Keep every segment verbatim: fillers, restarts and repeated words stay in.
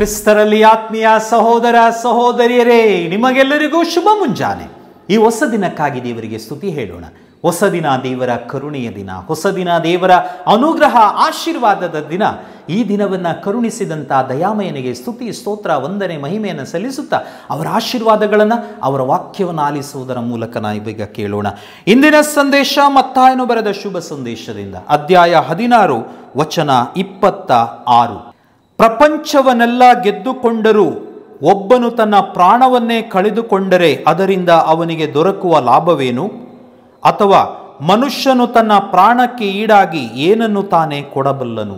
ಕ್ರಿಸ್ತರಲ್ಲಿ ಆತ್ಮೀಯ ಸಹೋದರ ಸಹೋದರಿಯರೇ, ನಿಮಗೆಲ್ಲರಿಗೂ ಶುಭ ಮುಂಜಾನೆ. ಈ ಹೊಸ ದಿನಕ್ಕಾಗಿ ದೇವರಿಗೆ ಸ್ತುತಿ ಹೇಳೋಣ. ಹೊಸ ದಿನ ದೇವರ ಕರುಣೆಯ ದಿನ, ಹೊಸ ದಿನ ದೇವರ ಅನುಗ್ರಹ ಆಶೀರ್ವಾದದ ದಿನ. ಈ ದಿನವನ್ನು ಕರುಣಿಸಿದಂಥ ದಯಾಮಯನಿಗೆ ಸ್ತುತಿ ಸ್ತೋತ್ರ ವಂದನೆ ಮಹಿಮೆಯನ್ನು ಸಲ್ಲಿಸುತ್ತಾ ಅವರ ಆಶೀರ್ವಾದಗಳನ್ನು ಅವರ ವಾಕ್ಯವನ್ನು ಆಲಿಸುವುದರ ಮೂಲಕ ನಾವೀಗ ಕೇಳೋಣ. ಇಂದಿನ ಸಂದೇಶ ಮತ್ತಾಯನು ಬರೆದ ಶುಭ ಸಂದೇಶದಿಂದ ಅಧ್ಯಾಯ ಹದಿನಾರು ವಚನ ಇಪ್ಪತ್ತ ಆರು. ಪ್ರಪಂಚವನ್ನೆಲ್ಲ ಗೆದ್ದುಕೊಂಡರೂ ಒಬ್ಬನು ತನ್ನ ಪ್ರಾಣವನ್ನೇ ಕಳೆದುಕೊಂಡರೆ ಅದರಿಂದ ಅವನಿಗೆ ದೊರಕುವ ಲಾಭವೇನು? ಅಥವಾ ಮನುಷ್ಯನು ತನ್ನ ಪ್ರಾಣಕ್ಕೆ ಈಡಾಗಿ ಏನನ್ನು ತಾನೇ ಕೊಡಬಲ್ಲನು?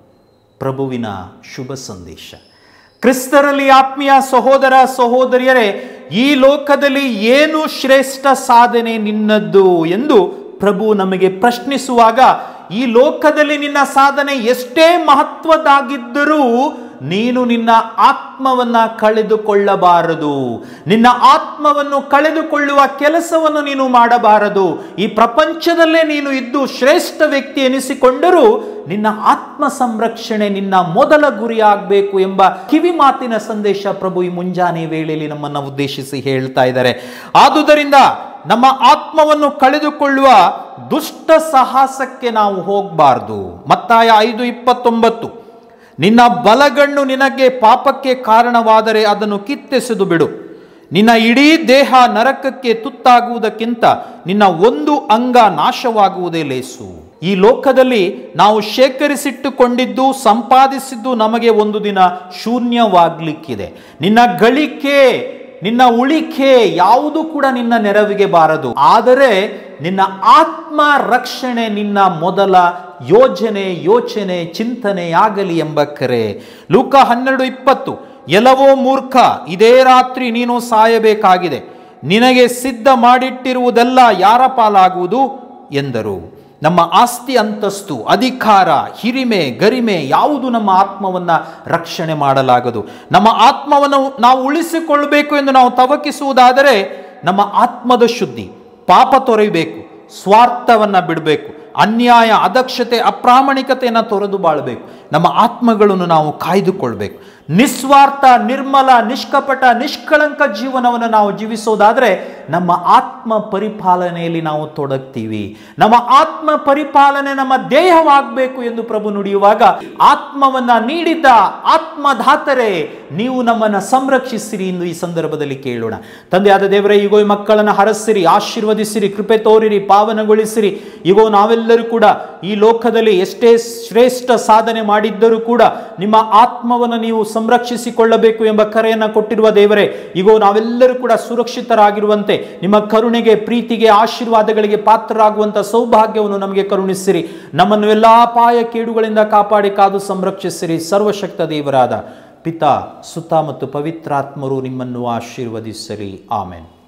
ಪ್ರಭುವಿನ ಶುಭ ಸಂದೇಶ. ಕ್ರಿಸ್ತರಲ್ಲಿ ಆತ್ಮೀಯ ಸಹೋದರ ಸಹೋದರಿಯರೇ, ಈ ಲೋಕದಲ್ಲಿ ಏನು ಶ್ರೇಷ್ಠ ಸಾಧನೆ ನಿನ್ನದ್ದು ಎಂದು ಪ್ರಭು ನಮಗೆ ಪ್ರಶ್ನಿಸುವಾಗ, ಈ ಲೋಕದಲ್ಲಿ ನಿನ್ನ ಸಾಧನೆ ಎಷ್ಟೇ ಮಹತ್ವದಾಗಿದ್ದರೂ ನೀನು ನಿನ್ನ ಆತ್ಮವನ್ನ ಕಳೆದುಕೊಳ್ಳಬಾರದು. ನಿನ್ನ ಆತ್ಮವನ್ನು ಕಳೆದುಕೊಳ್ಳುವ ಕೆಲಸವನ್ನು ನೀನು ಮಾಡಬಾರದು. ಈ ಪ್ರಪಂಚದಲ್ಲೇ ನೀನು ಇದ್ದು ಶ್ರೇಷ್ಠ ವ್ಯಕ್ತಿ ಎನಿಸಿಕೊಂಡರೂ ನಿನ್ನ ಆತ್ಮ ಸಂರಕ್ಷಣೆ ನಿನ್ನ ಮೊದಲ ಗುರಿಯಾಗಬೇಕು ಎಂಬ ಕಿವಿ ಮಾತಿನ ಸಂದೇಶ ಪ್ರಭು ಈ ಮುಂಜಾನೆ ವೇಳೆಯಲ್ಲಿ ನಮ್ಮನ್ನು ಉದ್ದೇಶಿಸಿ ಹೇಳ್ತಾ ಇದ್ದಾರೆ. ಆದುದರಿಂದ ನಮ್ಮ ಆತ್ಮವನ್ನು ಕಳೆದುಕೊಳ್ಳುವ ದುಷ್ಟ ಸಾಹಸಕ್ಕೆ ನಾವು ಹೋಗಬಾರದು. ಮತ್ತಾಯ ಐದು ಇಪ್ಪತ್ತೊಂಬತ್ತು, ನಿನ್ನ ಬಲಗಣ್ಣು ನಿನಗೆ ಪಾಪಕ್ಕೆ ಕಾರಣವಾದರೆ ಅದನ್ನು ಕಿತ್ತೆಸೆದು ಬಿಡು. ನಿನ್ನ ಇಡೀ ದೇಹ ನರಕಕ್ಕೆ ತುತ್ತಾಗುವುದಕ್ಕಿಂತ ನಿನ್ನ ಒಂದು ಅಂಗ ನಾಶವಾಗುವುದೇ ಲೇಸು. ಈ ಲೋಕದಲ್ಲಿ ನಾವು ಶೇಖರಿಸಿಟ್ಟುಕೊಂಡಿದ್ದು ಸಂಪಾದಿಸಿದ್ದು ನಮಗೆ ಒಂದು ದಿನ ಶೂನ್ಯವಾಗಲಿಕ್ಕಿದೆ. ನಿನ್ನ ಗಳಿಕೆ ನಿನ್ನ ಉಳಿಕೆ ಯಾವುದು ಕೂಡ ನಿನ್ನ ನೆರವಿಗೆ ಬಾರದು. ಆದರೆ ನಿನ್ನ ಆತ್ಮ ರಕ್ಷಣೆ ನಿನ್ನ ಮೊದಲ ಯೋಜನೆ ಯೋಚನೆ ಚಿಂತನೆಯಾಗಲಿ ಎಂಬ ಕರೆ. ಲೂಕ ಹನ್ನೆರಡು ಇಪ್ಪತ್ತು, ಎಲ್ಲವೋ ಮೂರ್ಖ, ಇದೇ ರಾತ್ರಿ ನೀನು ಸಾಯಬೇಕಾಗಿದೆ. ನಿನಗೆ ಸಿದ್ಧ ಮಾಡಿಟ್ಟಿರುವುದೆಲ್ಲ ಯಾರ ಪಾಲಾಗುವುದು ಎಂದರು. ನಮ್ಮ ಆಸ್ತಿ ಅಂತಸ್ತು ಅಧಿಕಾರ ಹಿರಿಮೆ ಗರಿಮೆ ಯಾವುದು ನಮ್ಮ ಆತ್ಮವನ್ನು ರಕ್ಷಣೆ ಮಾಡಲಾಗದು. ನಮ್ಮ ಆತ್ಮವನ್ನು ನಾವು ಉಳಿಸಿಕೊಳ್ಳಬೇಕು ಎಂದು ನಾವು ತವಕಿಸುವುದಾದರೆ ನಮ್ಮ ಆತ್ಮದ ಶುದ್ಧಿ, ಪಾಪ ತೊರೆಯಬೇಕು, ಸ್ವಾರ್ಥವನ್ನು ಬಿಡಬೇಕು, ಅನ್ಯಾಯ ಅದಕ್ಷತೆ ಅಪ್ರಾಮಾಣಿಕತೆಯನ್ನು ತೊರೆದು ಬಾಳಬೇಕು. ನಮ್ಮ ಆತ್ಮಗಳನ್ನು ನಾವು ಕಾಯ್ದುಕೊಳ್ಬೇಕು. ನಿಸ್ವಾರ್ಥ ನಿರ್ಮಲ ನಿಷ್ಕಪಟ ನಿಷ್ಕಳಂಕ ಜೀವನವನ್ನು ನಾವು ಜೀವಿಸೋದಾದರೆ ನಮ್ಮ ಆತ್ಮ ಪರಿಪಾಲನೆಯಲ್ಲಿ ನಾವು ತೊಡಗ್ತೀವಿ. ನಮ್ಮ ಆತ್ಮ ಪರಿಪಾಲನೆ ನಮ್ಮ ದೇಹವಾಗಬೇಕು ಎಂದು ಪ್ರಭು ನುಡಿಯುವಾಗ, ಆತ್ಮವನ್ನ ನೀಡಿದ್ದ ಆತ್ಮದಾತರೇ ನೀವು ನಮ್ಮನ್ನು ಸಂರಕ್ಷಿಸಿರಿ ಎಂದು ಈ ಸಂದರ್ಭದಲ್ಲಿ ಕೇಳೋಣ. ತಂದೆಯಾದ ದೇವರೇ, ಈಗೋ ಈ ಮಕ್ಕಳನ್ನು ಹರಸಿರಿ, ಆಶೀರ್ವದಿಸಿರಿ, ಕೃಪೆ ತೋರಿರಿ, ಪಾವನಗೊಳಿಸಿರಿ. ಈಗೋ ನಾವೆಲ್ಲರೂ ಕೂಡ ಈ ಲೋಕದಲ್ಲಿ ಎಷ್ಟೇ ಶ್ರೇಷ್ಠ ಸಾಧನೆ ಮಾಡಿದ್ದರೂ ಕೂಡ ನಿಮ್ಮ ಆತ್ಮವನ್ನು ನೀವು ಸಂರಕ್ಷಿಸಿಕೊಳ್ಳಬೇಕು ಎಂಬ ಕರೆಯನ್ನು ಕೊಟ್ಟಿರುವ ದೇವರೇ, ಈಗೋ ನಾವೆಲ್ಲರೂ ಕೂಡ ಸುರಕ್ಷಿತರಾಗಿರುವಂತೆ ನಿಮ್ಮ ಕರುಣೆಗೆ ಪ್ರೀತಿಗೆ ಆಶೀರ್ವಾದಗಳಿಗೆ ಪಾತ್ರರಾಗುವಂಥ ಸೌಭಾಗ್ಯವನ್ನು ನಮಗೆ ಕರುಣಿಸಿರಿ. ನಮ್ಮನ್ನು ಎಲ್ಲ ಅಪಾಯ ಕೇಡುಗಳಿಂದ ಕಾಪಾಡಿ ಕಾದು ಸಂರಕ್ಷಿಸಿರಿ. ಸರ್ವಶಕ್ತ ದೇವರಾದ ಪಿತಾ ಸುತ ಮತ್ತು ಪವಿತ್ರಾತ್ಮರು ನಿಮ್ಮನ್ನು ಆಶೀರ್ವದಿಸಿರಿ. ಆಮೆನ್.